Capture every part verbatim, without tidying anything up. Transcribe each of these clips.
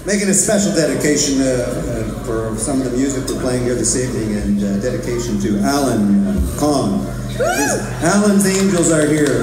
Making a special dedication uh, uh, for some of the music we're playing here this evening, and uh, dedication to Alan Kahn. Alan's Angels are here.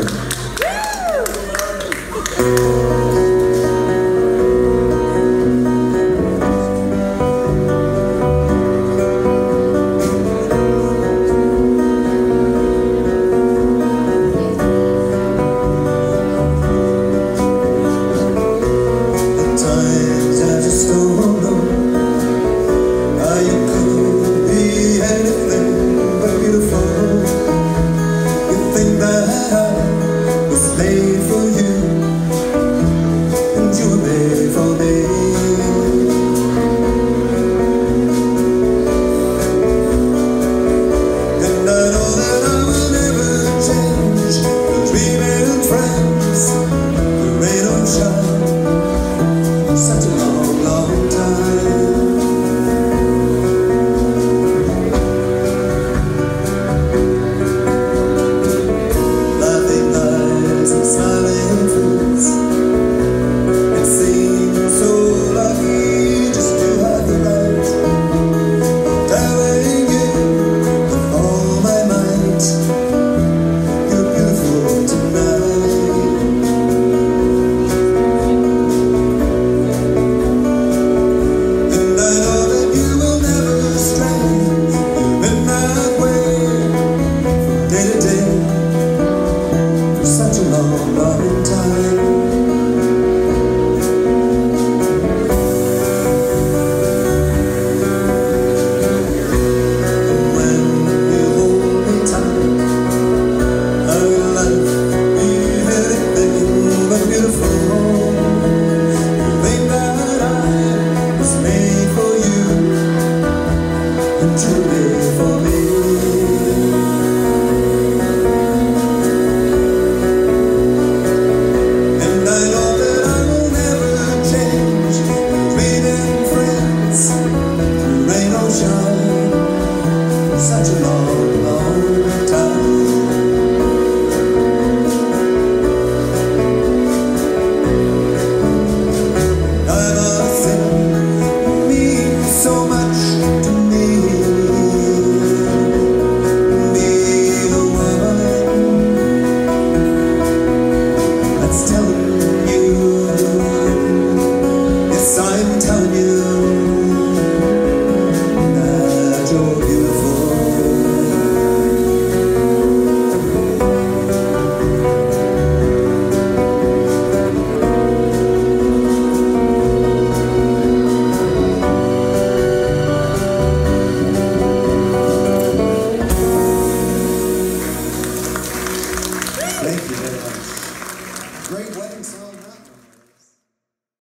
Thank you very much. Great wedding song.